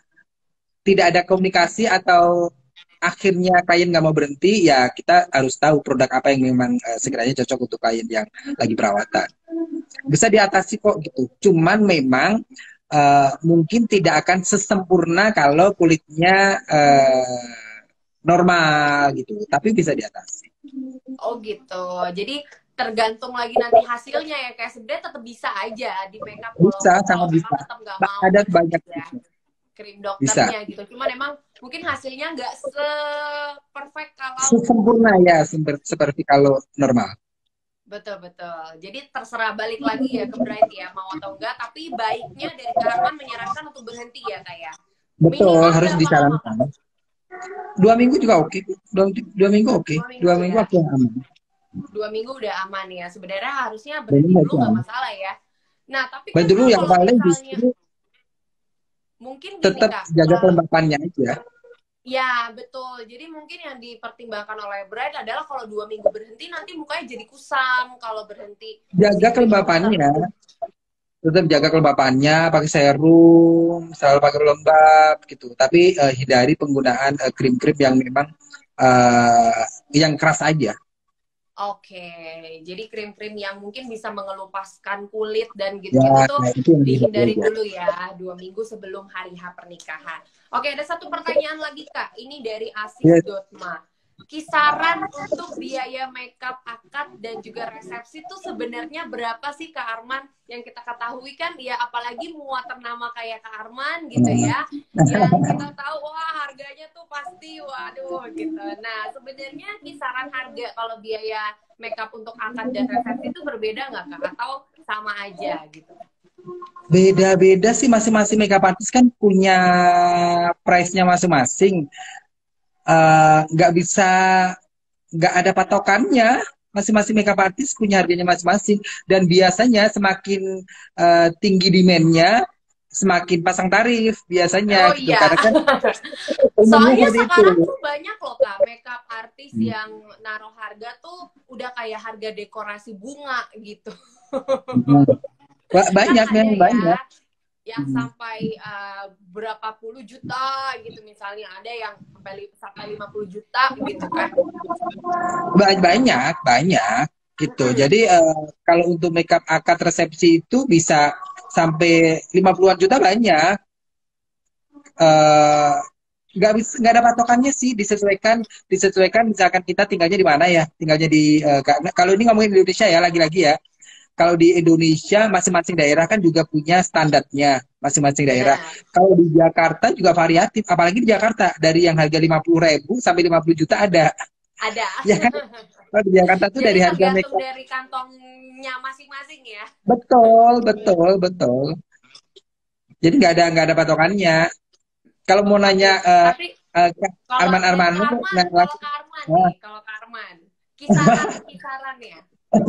tidak ada komunikasi atau akhirnya klien nggak mau berhenti, ya kita harus tahu produk apa yang memang eh, sekiranya cocok untuk klien yang lagi perawatan. Bisa diatasi kok gitu. Cuman memang eh, mungkin tidak akan sesempurna kalau kulitnya eh, normal gitu, tapi bisa diatasi. Oh gitu. Jadi tergantung lagi nanti hasilnya ya, kayak sebenarnya tetap bisa aja di makeup Bisa, walaupun kalau sangat kakak bisa. tetap nggak Ba- mau Ada banyak berhenti ya bisa. krim Bisa. dokternya gitu. Cuman emang mungkin hasilnya nggak se perfect kalau Sesempurna ya semper- seperti kalau normal. betul-betul. Jadi terserah balik lagi ya ke Bright ya mau atau enggak. Tapi baiknya dari Kak Arman menyarankan untuk berhenti ya kak ya. Betul, Minimal harus berapa lama disarankan. kak? Dua minggu juga oke. Dua, dua minggu oke. Dua minggu Dua minggu ya. aku yang aman. Dua minggu udah aman ya. Sebenarnya harusnya Dua berhenti minggu dulu aku nggak aman. masalah ya. Nah tapi Dan kan dulu kak yang kalau paling misalnya justru mungkin gini tetap kak, jaga kalau kelembapannya aja. ya betul. Jadi mungkin yang dipertimbangkan oleh Bright adalah kalau dua minggu berhenti nanti mukanya jadi kusam. Kalau berhenti si Jaga krim itu kelembapannya. terlalu. Tetap jaga kelembapannya, pakai serum, selalu pakai pelembab gitu. Tapi eh, hindari penggunaan eh, krim-krim yang memang eh, yang keras aja. Oke, jadi krim-krim yang mungkin bisa mengelupaskan kulit dan Ya, gitu-gitu tuh nah, itu yang dihindari dihindari aja. dulu ya, dua minggu sebelum hari H pernikahan. Oke, ada satu pertanyaan lagi Kak, ini dari Asis Yes. Dotma. Kisaran untuk biaya makeup akad dan juga resepsi tuh sebenarnya berapa sih Kak Arman? Yang kita ketahui kan ya apalagi muat ternama kayak Kak Arman gitu ya. Yang kita tahu wah harganya tuh pasti waduh gitu. Nah, sebenarnya kisaran harga kalau biaya makeup untuk akad dan resepsi itu berbeda nggak Kak? Atau sama aja gitu? Beda-beda sih, masing-masing makeup artist kan punya price-nya masing-masing. Eh, Nggak bisa, nggak ada patokannya. Masing-masing makeup artist punya harganya masing-masing. Dan biasanya semakin eh, tinggi demand-nya, semakin pasang tarif biasanya Oh gitu. iya. Karena kan umumnya Soalnya seperti itu. sekarang tuh banyak loh Kak makeup artis yang naruh harga tuh udah kayak harga dekorasi bunga gitu. Hmm. Ba- Kan Banyak, ada memang ya banyak. yang Hmm. sampai uh, berapa puluh juta gitu misalnya, ada yang sampai sampai lima puluh juta gitu kan. Ba- Banyak, banyak gitu. Mm-mm. Jadi eh, kalau untuk makeup akad resepsi itu bisa sampai lima puluhan juta banyak. Eh, nggak bisa, nggak ada patokannya sih, disesuaikan disesuaikan misalkan kita tinggalnya di mana ya, tinggalnya di eh, ka- kalau ini ngomongin Indonesia ya, lagi-lagi ya, kalau di Indonesia masing-masing daerah kan juga punya standarnya masing-masing daerah. Benar. Kalau di Jakarta juga variatif, apalagi di Jakarta dari yang harga lima puluh ribu sampai lima puluh juta ada. Ada. Ya kan, kalau di Jakarta tuh Jadi dari harga tergantung makeup. dari kantongnya masing-masing ya. Betul, betul, betul. Jadi nggak ada nggak ada patokannya. Kalau mau nanya Oke, eh tapi eh, kalau Arman dari Armando Karman, nggak kalau langsung. Karman Wah, nih, kalau Karman, kisaran kisarannya.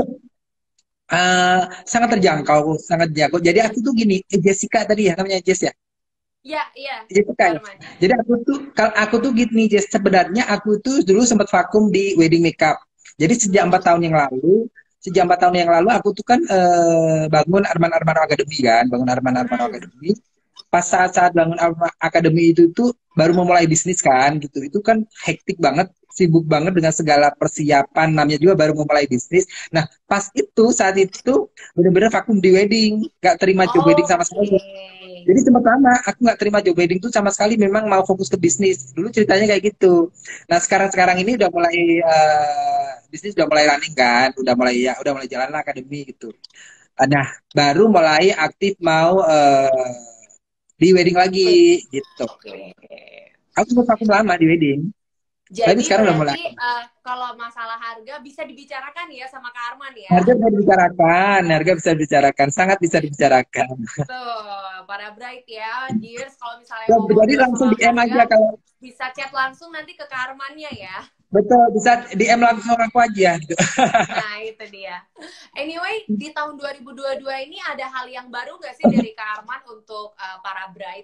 eh, sangat terjangkau, sangat terjangkau. Jadi aku tuh gini, eh, Jessica tadi ya, namanya Jess ya. Ya, iya, Jessica ya. Karman. Jadi aku tuh, kalau aku tuh gini, Jess, sebenarnya aku tuh dulu sempat vakum di wedding makeup. Jadi sejak empat tahun yang lalu, sejak empat tahun yang lalu aku tuh kan eh, bangun Arman Armando Academy kan, bangun Arman Armando Mm-mm. Academy. Pas saat-saat bangun Arman Academy itu tuh baru memulai bisnis kan, gitu. Itu kan hektik banget, sibuk banget dengan segala persiapan, namanya juga baru memulai bisnis. Nah, pas itu, saat itu bener-bener vakum di wedding, gak terima job wedding sama sekali. Oke. Jadi sempat lama aku nggak terima job wedding tuh sama sekali, memang mau fokus ke bisnis. Dulu ceritanya kayak gitu. Nah sekarang-sekarang ini udah mulai eh, bisnis udah mulai running kan, udah mulai ya udah mulai jalan lah akademi gitu. Nah baru mulai aktif mau eh, di wedding lagi gitu. Oke. Aku sempat vakum lama di wedding, tapi Jadi sekarang udah mulai. berarti uh, kalau masalah harga bisa dibicarakan ya sama Kak Arman ya. Harga bisa dibicarakan, harga bisa dibicarakan, sangat bisa dibicarakan. Tuh, para Bright ya, Dears kalau misalnya Ya, mau jadi ngobrol langsung soal D M aja harga, kalau bisa chat langsung nanti ke Kak Armannya ya. Betul, bisa D M langsung aku aja. Nah, itu dia. Anyway, di tahun dua ribu dua puluh dua ini ada hal yang baru nggak sih dari Kak Arman untuk uh, para bride?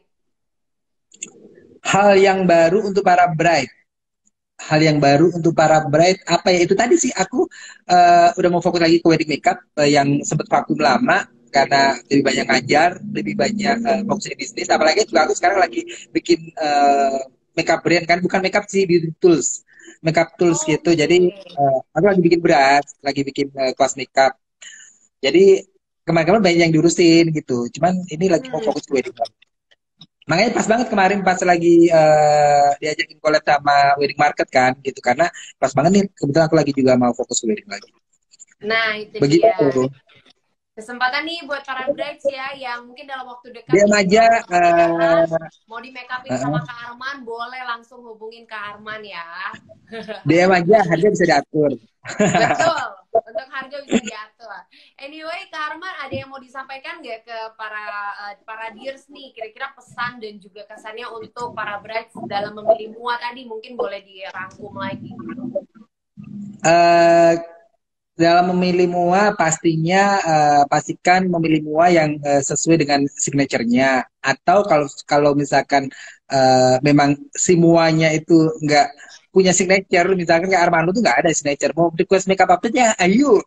Hal yang baru untuk para bride. Hal yang baru untuk para bride apa ya? Itu tadi sih aku uh, udah mau fokus lagi ke wedding makeup uh, yang sempat vakum lama karena lebih banyak ngajar, lebih banyak uh, fokus di bisnis. Apalagi juga aku sekarang lagi bikin uh, makeup brand kan, bukan makeup sih, beauty tools, makeup tools Oh, gitu. Jadi uh, aku lagi bikin brand, lagi bikin uh, kelas makeup. Jadi kemarin-kemarin banyak yang diurusin gitu. Cuman ini lagi mau hmm. fokus ke wedding. Makanya pas banget kemarin pas lagi uh, diajakin collab sama wedding market kan gitu karena pas banget nih kebetulan aku lagi juga mau fokus ke wedding lagi. Nah, itu Begitu. dia. Kesempatan nih buat para brides ya yang mungkin dalam waktu dekat Dia nih aja pernikahan, uh, mau di make upin uh, sama Kak Arman, boleh langsung hubungin Kak Arman ya. D M aja harga bisa diatur. Betul, untuk harga bisa diatur. Anyway, Kak Arman ada yang mau disampaikan nggak ke para uh, para dears nih? Kira-kira pesan dan juga kesannya untuk para brides dalam memilih mua tadi mungkin boleh dirangkum lagi. Uh, dalam memilih mua pastinya uh, pastikan memilih mua yang uh, sesuai dengan signaturenya atau kalau kalau misalkan uh, memang si muanya itu nggak punya signature misalkan kayak Armando tuh nggak ada signature mau request makeup artistnya ayo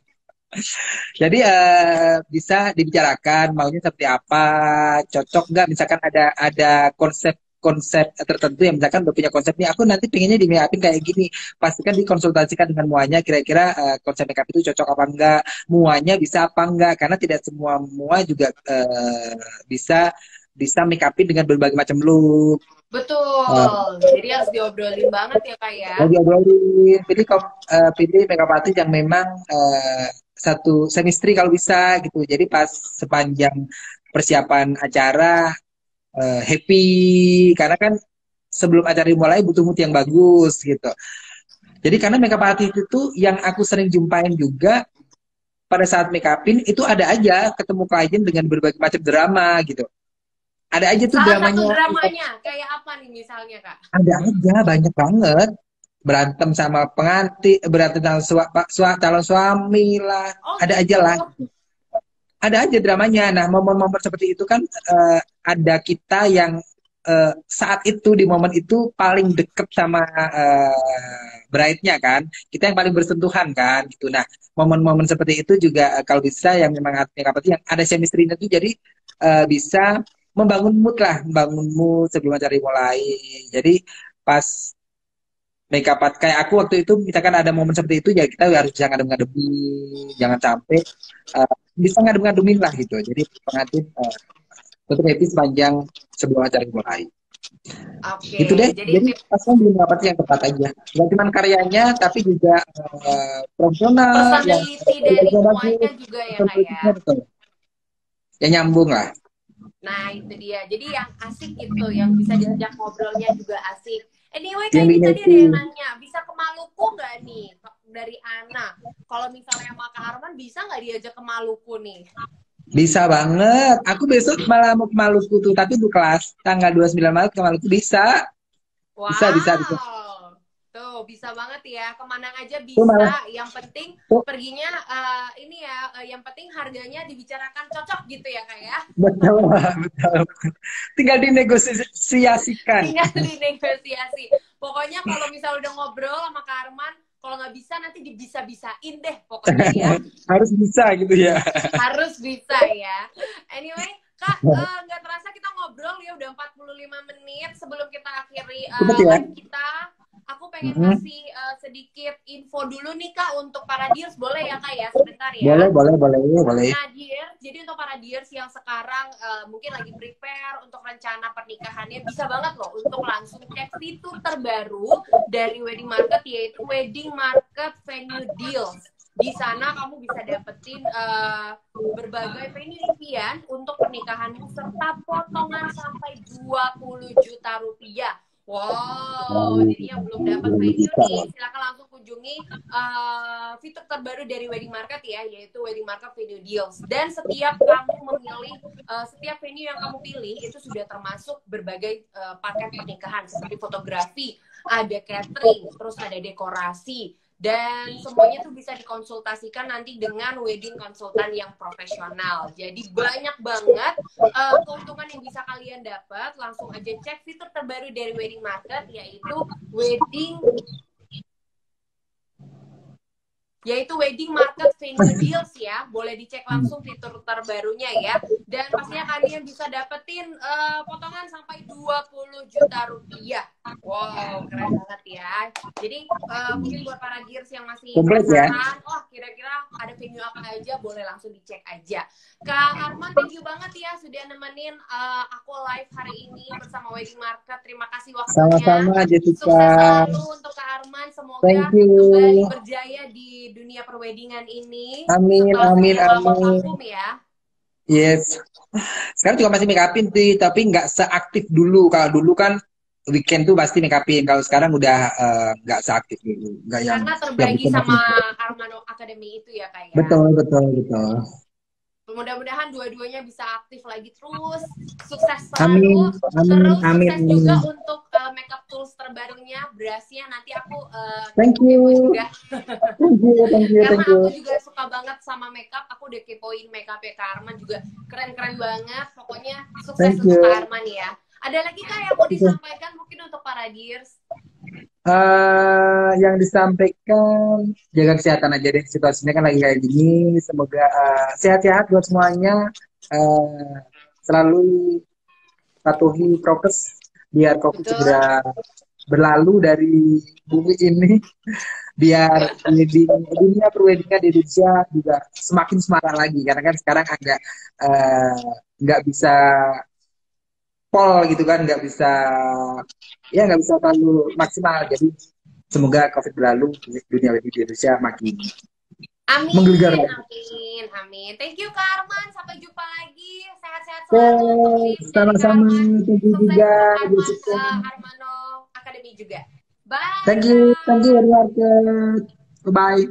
jadi uh, bisa dibicarakan maunya seperti apa cocok nggak misalkan ada ada konsep konsep tertentu yang misalkan udah punya konsep nih aku nanti pengennya di make upin kayak gini pastikan dikonsultasikan dengan muanya kira-kira uh, konsep make up itu cocok apa enggak muanya bisa apa enggak karena tidak semua mua juga uh, bisa bisa make upin dengan berbagai macam look. Betul, Uh, jadi harus diobrolin banget ya Kak ya. mau diobrolin pilih uh, pilih makeup artist yang memang uh, satu semistri kalau bisa gitu jadi pas sepanjang persiapan acara uh, happy karena kan sebelum acara dimulai butuh mood yang bagus gitu. Jadi karena makeup artist itu yang aku sering jumpain juga pada saat make upin itu ada aja ketemu klien dengan berbagai macam drama gitu. Ada aja tuh Salah satu dramanya. dramanya kayak apa nih misalnya Kak? Ada aja banyak banget. Berantem sama pengantin, berantem sama sua, sua, calon suami lah. Oh, Ada aja gitu. lah. Ada aja dramanya. Nah, momen-momen seperti itu kan uh, ada kita yang uh, saat itu di momen itu paling deket sama uh, bride-nya kan. Kita yang paling bersentuhan kan gitu. Nah, momen-momen seperti itu juga uh, kalau bisa yang memang makeup artist yang ada chemistry-nya tuh jadi uh, bisa membangun mood lah, membangun mood sebelum acara dimulai. Jadi pas makeup art kayak aku waktu itu misalkan ada momen seperti itu ya kita harus bisa ngadem-ngademin, jangan sampai uh, bisa ngadem-ngademin lah gitu. Jadi pengantin uh, tetap happy sepanjang sebelum acara dimulai. Oke. Itu deh. Jadi, Jadi pasnya belum dapat yang tepat aja. Gak cuma karyanya tapi juga uh, profesional yang personality dari semuanya juga ya Kak ya. betul. Yang nyambung lah. Nah itu dia. Jadi yang asik gitu, yang bisa diajak ngobrolnya juga asik. Anyway, Yang kayak ini bikin tadi ada happy. yang nanya, bisa ke Maluku nggak nih dari Ana? Kalau misalnya sama Kak Arman, bisa nggak diajak ke Maluku nih? Bisa banget. Aku besok malah mau ke Maluku tuh, tapi untuk kelas tanggal dua puluh sembilan Maret ke Maluku bisa. Wow, Bisa, bisa, bisa. tuh bisa banget ya. Kemana aja Tuh bisa. malah, Yang penting tuh, perginya uh, ini ya. Uh, yang penting harganya dibicarakan cocok gitu ya Kak ya. betul, betul. Tinggal dinegosiasikan. Tinggal dinegosiasi. Pokoknya kalau misal udah ngobrol sama Kak Arman, kalau nggak bisa nanti dibisa-bisain deh pokoknya ya. Harus bisa gitu ya. Harus bisa ya. Anyway, Kak, uh, nggak terasa kita ngobrol ya udah empat puluh lima menit sebelum kita akhiri uh, Cepet ya. live kita. Aku pengen Mm-hmm. kasih uh, sedikit info dulu nih Kak untuk para dears, boleh ya Kak ya sebentar ya. Boleh, boleh, boleh, boleh. Nah dears, jadi untuk para dears yang sekarang uh, mungkin lagi prepare untuk rencana pernikahannya bisa banget loh untuk langsung cek fitur terbaru dari Wedding Market yaitu Wedding Market Venue Deals. Di sana kamu bisa dapetin uh, berbagai venue impian untuk pernikahanmu serta potongan sampai dua puluh juta rupiah. Wow, jadi yang belum dapat venue nih, silakan langsung kunjungi uh, fitur terbaru dari Wedding Market ya, yaitu Wedding Market Venue Deals. Dan setiap kamu memilih, uh, setiap venue yang kamu pilih itu sudah termasuk berbagai uh, paket pernikahan seperti fotografi, ada catering, terus ada dekorasi. Dan semuanya tuh bisa dikonsultasikan nanti dengan wedding konsultan yang profesional. Jadi banyak banget uh, keuntungan yang bisa kalian dapat. Langsung aja cek fitur terbaru dari Wedding Market, yaitu Wedding yaitu Wedding Market Venue Deals ya. Boleh dicek langsung fitur terbarunya ya. Dan pastinya kalian bisa dapetin uh, potongan sampai dua puluh juta rupiah. Wow, keren banget ya. Jadi uh, mungkin buat para gears yang masih penasaran, oh kira-kira ada venue apa aja, boleh langsung dicek aja. Kak Arman, thank you banget ya sudah nemenin uh, aku live hari ini bersama Wedding Market. Terima kasih waktunya. Sama-sama, Jessica. Sukses selalu untuk Kak Arman. Semoga kembali berjaya di dunia perweddingan ini. Amin, amin, amin. Ya. Yes. Sekarang juga masih make upin sih, tapi nggak seaktif dulu. Kalau dulu kan weekend tuh pasti make upin. Kalau sekarang udah nggak uh, seaktif dulu. Nggak yang, karena terbagi yang sama Armano Academy itu ya Kak ya? Betul, betul, betul. Mudah-mudahan dua-duanya bisa aktif lagi terus. Sukses selalu. Amin, amin, terus amin, sukses amin. juga untuk uh, makeup tools terbarunya, brushnya nanti aku uh, thank you juga. thank you thank you Karena thank you. aku juga suka banget sama makeup. Aku udah kepoin makeup ya Kak Arman juga keren-keren banget. Pokoknya sukses thank untuk you. Kak Arman ya. Ada lagi Kak yang mau disampaikan mungkin untuk para dears? Uh, yang disampaikan jaga kesehatan aja deh, situasinya kan lagi kayak gini. Semoga uh, sehat-sehat buat semuanya, uh, selalu patuhi prokes biar COVID segera berlalu dari bumi ini, biar di dunia perweddingan di Indonesia juga semakin semangat lagi, karena kan sekarang agak nggak uh, bisa pol gitu kan, nggak bisa ya nggak bisa terlalu maksimal. Jadi semoga COVID berlalu, dunia wedding di Indonesia makin amin, menggelegar. Amin, amin. Thank you Kak Arman, sampai jumpa lagi. Sehat-sehat selalu. Sama-sama, thank you juga. Arman, uh, Armano Academy juga. Bye. Thank you, thank you very much. Bye.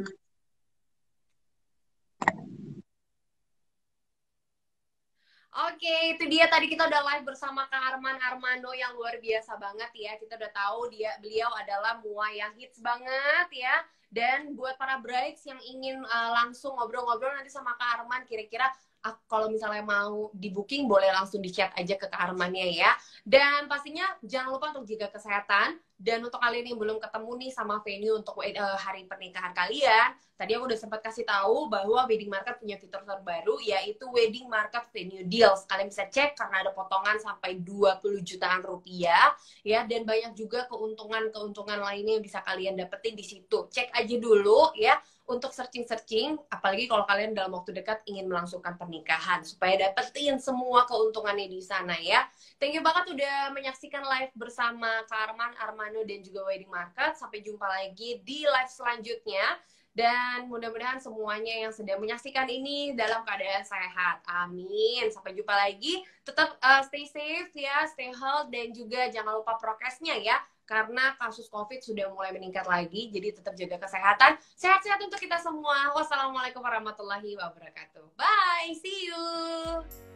Oke, itu dia tadi kita udah live bersama Kak Arman Armando yang luar biasa banget ya. Kita udah tahu dia beliau adalah mua yang hits banget ya. Dan buat para brides yang ingin uh, langsung ngobrol-ngobrol nanti sama Kak Arman, kira-kira uh, kalau misalnya mau di booking boleh langsung di chat aja ke Kak Armannya ya. Dan pastinya jangan lupa untuk jaga kesehatan. Dan untuk kalian yang belum ketemu nih sama venue untuk uh, hari pernikahan kalian, tadi aku udah sempat kasih tahu bahwa Wedding Market punya fitur terbaru, yaitu Wedding Market Venue Deals. Kalian bisa cek karena ada potongan sampai dua puluh jutaan rupiah ya, dan banyak juga keuntungan-keuntungan lainnya yang bisa kalian dapetin di situ. Cek aja dulu ya untuk searching-searching, apalagi kalau kalian dalam waktu dekat ingin melangsungkan pernikahan supaya dapetin semua keuntungannya di sana ya. Thank you banget udah menyaksikan live bersama Kak Arman, Armando dan juga Wedding Market. Sampai jumpa lagi di live selanjutnya. Dan mudah-mudahan semuanya yang sedang menyaksikan ini dalam keadaan sehat. Amin. Sampai jumpa lagi. Tetap uh, stay safe ya, stay healthy, dan juga jangan lupa prokesnya ya. Karena kasus COVID sudah mulai meningkat lagi. Jadi tetap jaga kesehatan. Sehat-sehat untuk kita semua. Wassalamualaikum warahmatullahi wabarakatuh. Bye. See you.